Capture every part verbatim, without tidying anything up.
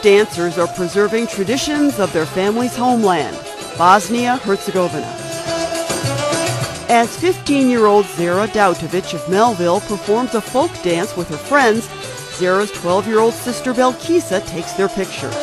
dancers are preserving traditions of their family's homeland, Bosnia-Herzegovina. As fifteen-year-old Zara Dautovic of Melville performs a folk dance with her friends, Zara's twelve-year-old sister Belkisa takes their pictures.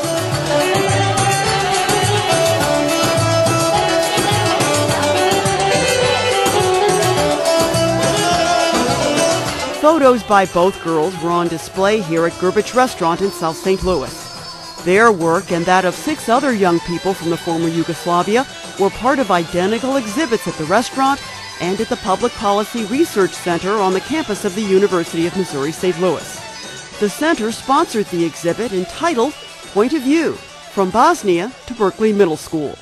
Photos by both girls were on display here at Gerbich Restaurant in South Saint Louis. Their work and that of six other young people from the former Yugoslavia were part of identical exhibits at the restaurant and at the Public Policy Research Center on the campus of the University of Missouri-Saint Louis. The center sponsored the exhibit entitled Point of View, From Bosnia to Buerkle Middle School.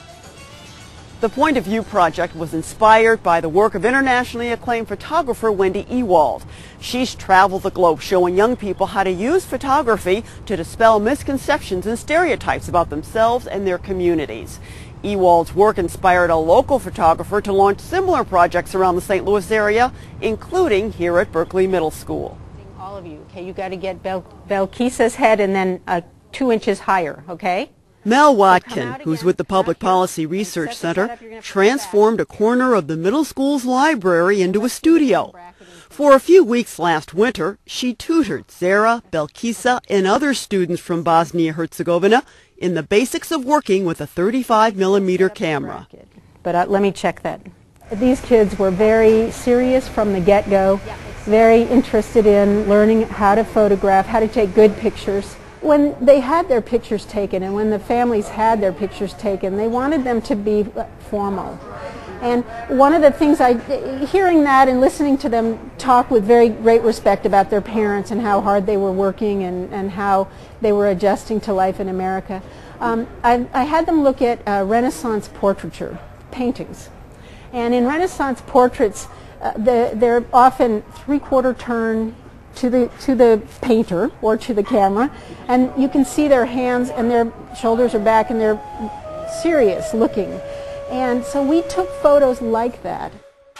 The Point of View project was inspired by the work of internationally acclaimed photographer Wendy Ewald. She's traveled the globe showing young people how to use photography to dispel misconceptions and stereotypes about themselves and their communities. Ewald's work inspired a local photographer to launch similar projects around the Saint Louis area, including here at Buerkle Middle School. All of you, okay, you got to get Bel Belkisa's head and then uh, two inches higher, okay? Mel Watkin, who's with the Public Policy Research Center, transformed a corner of the middle school's library into a studio. For a few weeks last winter, she tutored Zara, Belkisa, and other students from Bosnia-Herzegovina in the basics of working with a thirty-five millimeter camera. But uh, let me check that. These kids were very serious from the get-go, very interested in learning how to photograph, how to take good pictures. When they had their pictures taken and when the families had their pictures taken, they wanted them to be formal. And one of the things I, hearing that and listening to them talk with very great respect about their parents and how hard they were working and, and how they were adjusting to life in America, um, I, I had them look at uh, Renaissance portraiture, paintings. And in Renaissance portraits, uh, the, they're often three-quarter turn to the to the painter or to the camera, and you can see their hands and their shoulders are back and they're serious looking. And so we took photos like that.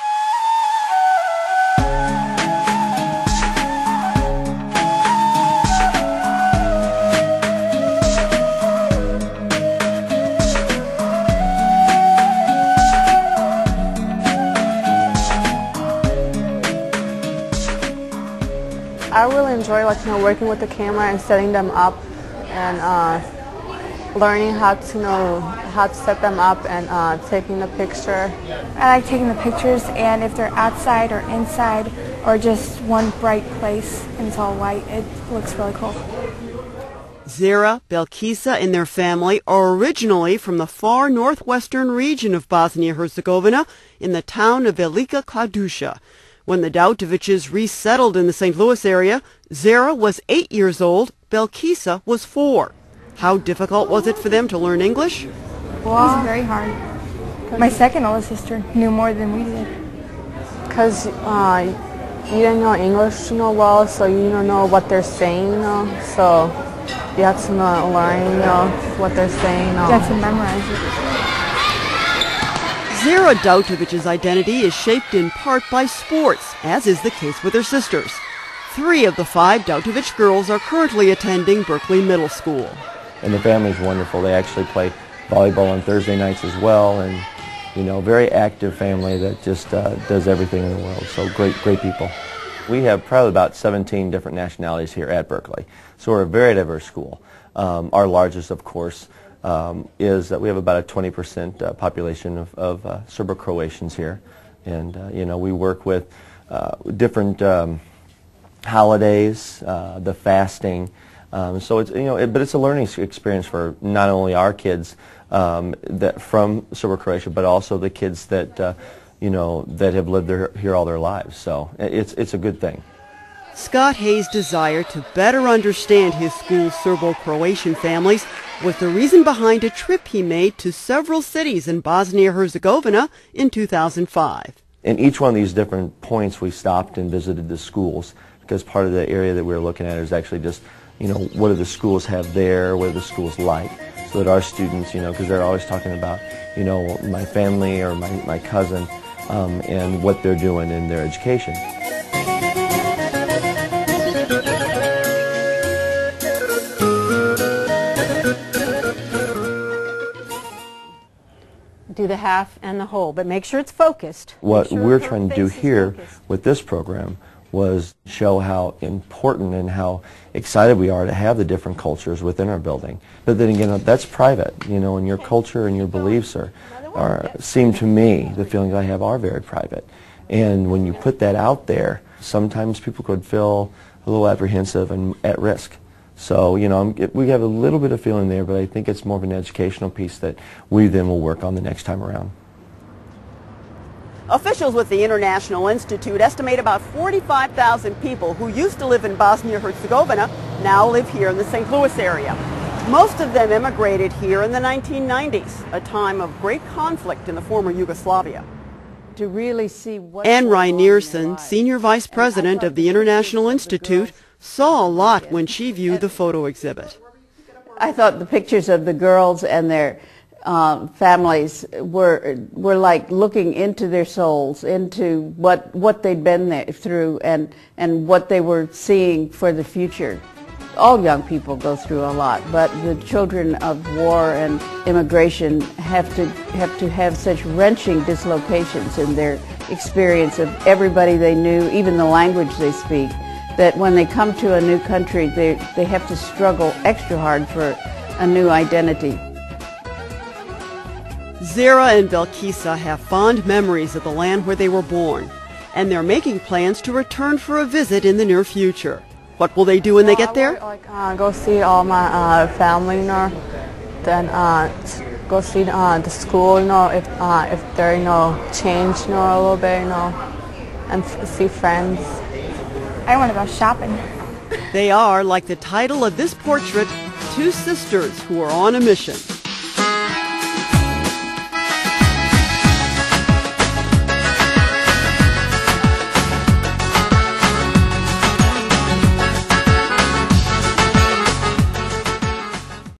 I really enjoy like, you know, working with the camera and setting them up and uh, learning how to you know how to set them up and uh, taking the picture. I like taking the pictures, and if they're outside or inside or just one bright place and it's all white, it looks really cool. Zara, Belkisa, and their family are originally from the far northwestern region of Bosnia-Herzegovina in the town of Velika Kladuša. When the Dautoviches resettled in the Saint Louis area, Zara was eight years old, Belkisa was four. How difficult was it for them to learn English? Well, it was very hard. My second oldest sister knew more than we did. Because uh, you didn't know English you know, well, so you don't know what they're saying, you know, so you have to know, learn you know, what they're saying. You know. You have to memorize it. Zara Dautovic's identity is shaped in part by sports, as is the case with her sisters. Three of the five Dautovic girls are currently attending Buerkle Middle School. And the family's wonderful. They actually play volleyball on Thursday nights as well, and you know, very active family that just uh, does everything in the world. So great, great people. We have probably about seventeen different nationalities here at Buerkle, so we're a very diverse school. Um, our largest, of course, Um, is that we have about a twenty percent uh, population of, of uh, Serbo-Croatians here, and uh, you know, we work with uh, different um, holidays, uh, the fasting, um, so it's you know, it, but it's a learning experience for not only our kids um, that from Serbo-Croatia, but also the kids that uh, you know that have lived there, here all their lives. So it's it's a good thing. Scott Hayes' desire to better understand his school's Serbo-Croatian families was the reason behind a trip he made to several cities in Bosnia-Herzegovina in two thousand five. In each one of these different points, we stopped and visited the schools, because part of the area that we were looking at is actually just, you know, what do the schools have there, what are the schools like, so that our students, you know, because they're always talking about, you know, my family or my, my cousin um, and what they're doing in their education. Do the half and the whole, but make sure it's focused. What Make sure we're her trying to do face is here focused. with this program was show how important and how excited we are to have the different cultures within our building. But then again, that's private, you know, and your culture and your beliefs are, are seem to me, the feelings I have are very private. And when you put that out there, sometimes people could feel a little apprehensive and at risk. So, you know, it, we have a little bit of feeling there, but I think it's more of an educational piece that we then will work on the next time around. Officials with the International Institute estimate about forty-five thousand people who used to live in Bosnia-Herzegovina now live here in the Saint Louis area. Most of them immigrated here in the nineteen nineties, a time of great conflict in the former Yugoslavia. To really see what Ann Reinierson, Senior Vice President of the International Institute, saw a lot when she viewed the photo exhibit. I thought the pictures of the girls and their uh, families were were like looking into their souls, into what what they'd been there through, and and what they were seeing for the future. All young people go through a lot, but the children of war and immigration have to have to have such wrenching dislocations in their experience of everybody they knew, even the language they speak, that when they come to a new country, they, they have to struggle extra hard for a new identity. Zara and Belkisa have fond memories of the land where they were born, and they're making plans to return for a visit in the near future. What will they do when they get there? I would, like, uh, go see all my uh, family, you know, then uh, go see uh, the school, you know, if uh, if there, you know, change, you know, a little bit, you know, and f see friends. I want to go shopping. They are, like the title of this portrait, two sisters who are on a mission.